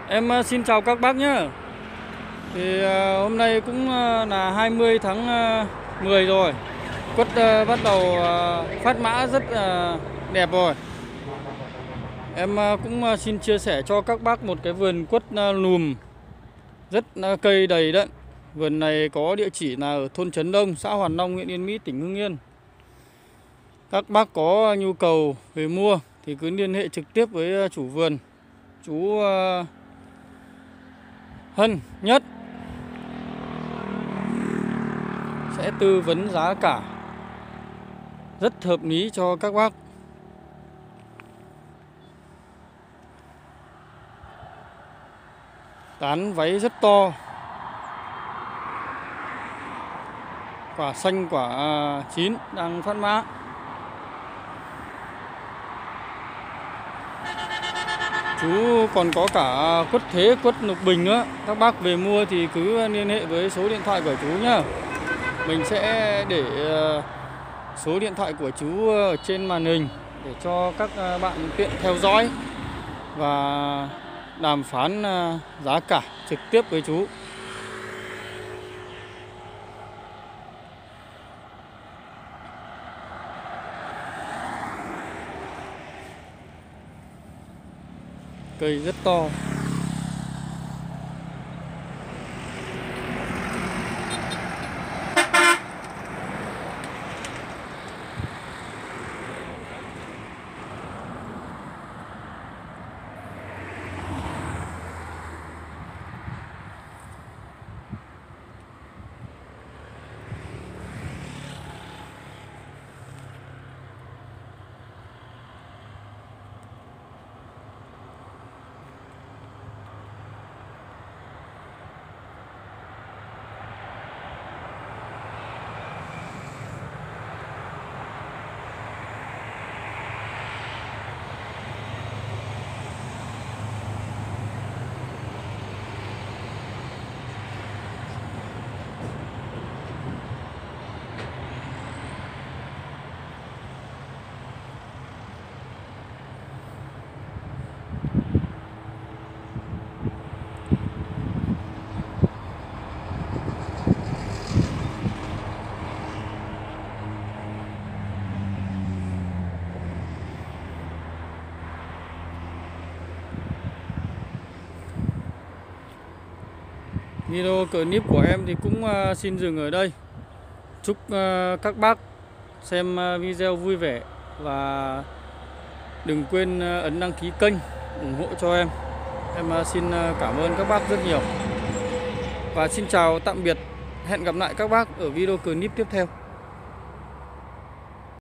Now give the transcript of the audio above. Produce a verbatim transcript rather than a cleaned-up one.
Em ờ, xin chào các bác nhé. Thì ờ, hôm nay cũng ờ, là hai mươi tháng mười rồi. Quất ờ, bắt đầu ờ, phát mã rất ờ, đẹp rồi. Em ờ, cũng ờ, xin chia sẻ cho các bác một cái vườn quất ờ, lùm rất ờ, cây đầy đặn. Vườn này có địa chỉ là ở thôn Trấn Đông, xã Hoàn Long, huyện Yên Mỹ, tỉnh Hưng Yên. Các bác có nhu cầu về mua thì cứ liên hệ trực tiếp với ờ, chủ vườn, chú ờ, Hân Nhất, sẽ tư vấn giá cả rất hợp lý cho các bác. Tán váy rất to, quả xanh quả chín đang phát mã. Chú còn có cả quất thế, quất lục bình nữa. Các bác về mua thì cứ liên hệ với số điện thoại của chú nhá. Mình sẽ để số điện thoại của chú ở trên màn hình để cho các bạn tiện theo dõi và đàm phán giá cả trực tiếp với chú. Cây rất to. Video clip của em thì cũng uh, xin dừng ở đây. Chúc uh, các bác xem uh, video vui vẻ và đừng quên uh, ấn đăng ký kênh ủng hộ cho em. Em uh, xin uh, cảm ơn các bác rất nhiều. Và xin chào tạm biệt. Hẹn gặp lại các bác ở video clip tiếp theo.